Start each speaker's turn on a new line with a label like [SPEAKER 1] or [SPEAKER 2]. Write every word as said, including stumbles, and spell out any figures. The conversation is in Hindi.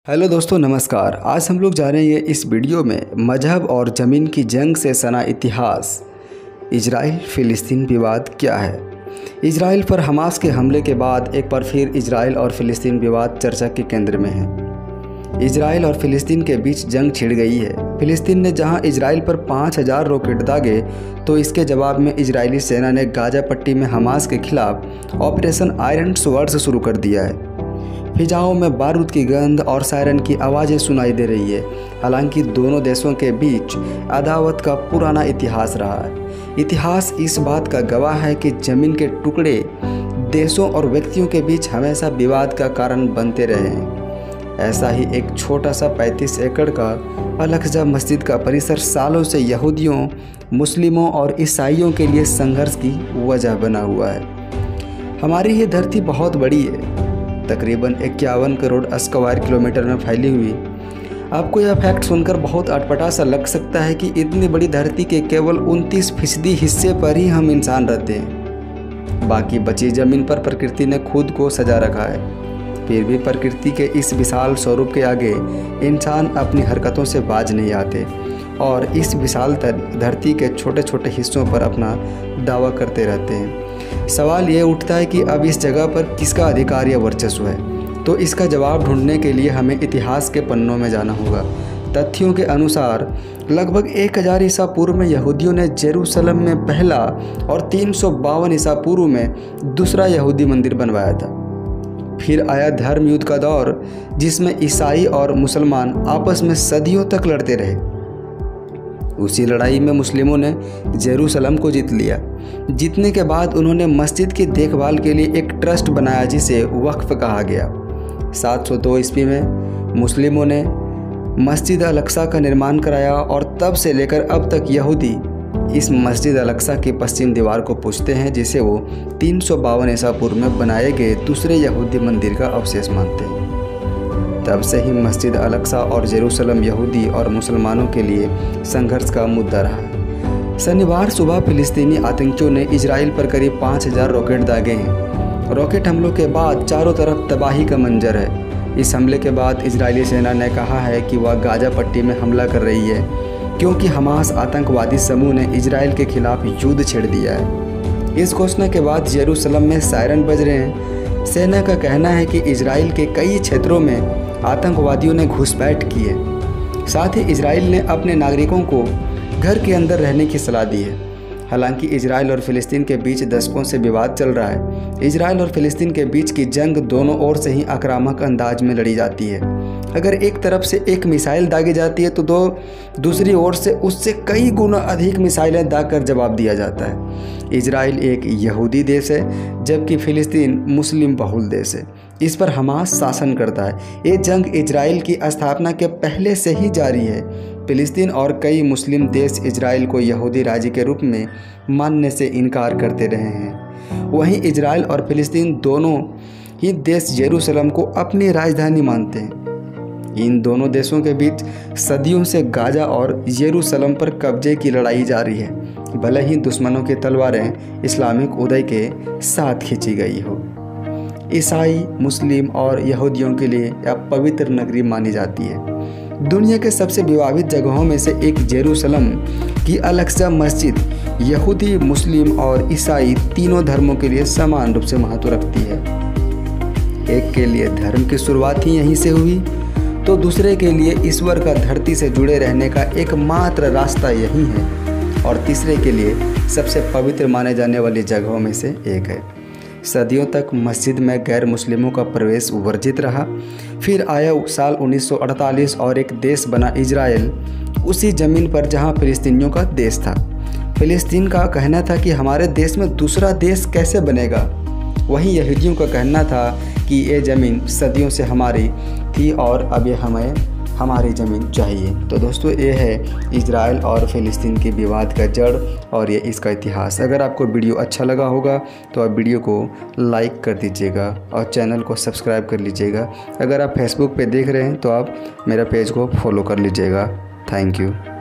[SPEAKER 1] हेलो दोस्तों, नमस्कार। आज हम लोग जा रहे हैं इस वीडियो में मजहब और ज़मीन की जंग से सना इतिहास। इजराइल फ़िलिस्तीन विवाद क्या है। इजराइल पर हमास के हमले के बाद एक बार फिर इजराइल और फ़िलिस्तीन विवाद चर्चा के केंद्र में है। इजराइल और फ़िलिस्तीन के बीच जंग छिड़ गई है। फ़िलिस्तीन ने जहां इजराइल पर पाँच हज़ार रॉकेट दागे तो इसके जवाब में इजरायली सेना ने गाजा पट्टी में हमास के खिलाफ ऑपरेशन आयरन स्वॉर्ड शुरू कर दिया है। फिजाओं में बारूद की गंध और सायरन की आवाज़ें सुनाई दे रही है। हालांकि दोनों देशों के बीच अदावत का पुराना इतिहास रहा है। इतिहास इस बात का गवाह है कि ज़मीन के टुकड़े देशों और व्यक्तियों के बीच हमेशा विवाद का कारण बनते रहे हैं। ऐसा ही एक छोटा सा पैंतीस एकड़ का अल-अक़सा मस्जिद का परिसर सालों से यहूदियों, मुस्लिमों और ईसाइयों के लिए संघर्ष की वजह बना हुआ है। हमारी ये धरती बहुत बड़ी है, तकरीबन इक्यावन करोड़ स्क्वायर किलोमीटर में फैली हुई। आपको यह फैक्ट सुनकर बहुत अटपटा सा लग सकता है कि इतनी बड़ी धरती के केवल उनतीस फीसदी हिस्से पर ही हम इंसान रहते हैं। बाकी बची ज़मीन पर प्रकृति ने खुद को सजा रखा है। फिर भी प्रकृति के इस विशाल स्वरूप के आगे इंसान अपनी हरकतों से बाज नहीं आते और इस विशाल धरती के छोटे छोटे हिस्सों पर अपना दावा करते रहते हैं। सवाल ये उठता है कि अब इस जगह पर किसका अधिकार या वर्चस्व है। तो इसका जवाब ढूंढने के लिए हमें इतिहास के पन्नों में जाना होगा। तथ्यों के अनुसार लगभग एक हज़ार ईसा पूर्व में यहूदियों ने जेरूसलम में पहला और तीन सौ बावन ईसा पूर्व में दूसरा यहूदी मंदिर बनवाया था। फिर आया धर्म युद्ध का दौर, जिसमें ईसाई और मुसलमान आपस में सदियों तक लड़ते रहे। उसी लड़ाई में मुस्लिमों ने जेरूसलम को जीत लिया। जीतने के बाद उन्होंने मस्जिद की देखभाल के लिए एक ट्रस्ट बनाया जिसे वक्फ कहा गया। सात सौ दो ईस्वी में मुस्लिमों ने मस्जिद अल-अक़सा का निर्माण कराया और तब से लेकर अब तक यहूदी इस मस्जिद अल-अक़सा की पश्चिम दीवार को पूजते हैं, जिसे वो तीन सौ बावन ईसा पूर्व में बनाए गए दूसरे यहूदी मंदिर का अवशेष मानते हैं। तब से ही मस्जिद अल-अक़सा और जेरूसलम यहूदी और मुसलमानों के लिए संघर्ष का मुद्दा रहा है। शनिवार सुबह फिलिस्तीनी आतंकियों ने इजराइल पर करीब पाँच हज़ार रॉकेट दागे हैं। रॉकेट हमलों के बाद चारों तरफ तबाही का मंजर है। इस हमले के बाद इजरायली सेना ने कहा है कि वह गाजा पट्टी में हमला कर रही है, क्योंकि हमास आतंकवादी समूह ने इजराइल के खिलाफ युद्ध छेड़ दिया है। इस घोषणा के बाद जेरूसलम में सायरन बज रहे हैं। सेना का कहना है कि इजराइल के कई क्षेत्रों में आतंकवादियों ने घुसपैठ की है। साथ ही इजराइल ने अपने नागरिकों को घर के अंदर रहने की सलाह दी है। हालांकि इजराइल और फ़िलिस्तीन के बीच दशकों से विवाद चल रहा है। इजराइल और फ़िलिस्तीन के बीच की जंग दोनों ओर से ही आक्रामक अंदाज में लड़ी जाती है। अगर एक तरफ से एक मिसाइल दागी जाती है तो दो दूसरी ओर से उससे कई गुना अधिक मिसाइलें दागकर जवाब दिया जाता है। इजराइल एक यहूदी देश है, जबकि फ़िलिस्तीन मुस्लिम बहुल देश है। इस पर हमास शासन करता है। ये जंग इजराइल की स्थापना के पहले से ही जारी है। फ़िलिस्तीन और कई मुस्लिम देश इजराइल को यहूदी राज्य के रूप में मानने से इनकार करते रहे हैं। वहीं इजराइल और फ़िलिस्तीन दोनों ही देश जेरूसलम को अपनी राजधानी मानते हैं। इन दोनों देशों के बीच सदियों से गाजा और यरूशलेम पर कब्जे की लड़ाई जारी है, भले ही दुश्मनों की तलवारें इस्लामिक उदय के साथ खींची गई हो। ईसाई, मुस्लिम और यहूदियों के लिए यह पवित्र नगरी मानी जाती है। दुनिया के सबसे विवादित जगहों में से एक जेरूसलम की अल-अक़सा मस्जिद यहूदी, मुस्लिम और ईसाई तीनों धर्मों के लिए समान रूप से महत्व रखती है। एक के लिए धर्म की शुरुआत ही यहीं से हुई, तो दूसरे के लिए ईश्वर का धरती से जुड़े रहने का एकमात्र रास्ता यही है, और तीसरे के लिए सबसे पवित्र माने जाने वाली जगहों में से एक है। सदियों तक मस्जिद में गैर मुस्लिमों का प्रवेश वर्जित रहा। फिर आया साल उन्नीस सौ अड़तालीस और एक देश बना इजराइल, उसी ज़मीन पर जहां फ़िलिस्तीनियों का देश था। फ़िलिस्तीन का कहना था कि हमारे देश में दूसरा देश कैसे बनेगा। वहीं यहूदियों का कहना था कि ये ज़मीन सदियों से हमारी थी और अब ये हमें हमारी ज़मीन चाहिए। तो दोस्तों, ये है इजराइल और फ़िलिस्तीन के विवाद का जड़ और ये इसका इतिहास। अगर आपको वीडियो अच्छा लगा होगा तो आप वीडियो को लाइक कर दीजिएगा और चैनल को सब्सक्राइब कर लीजिएगा। अगर आप फेसबुक पे देख रहे हैं तो आप मेरा पेज को फॉलो कर लीजिएगा। Thank you.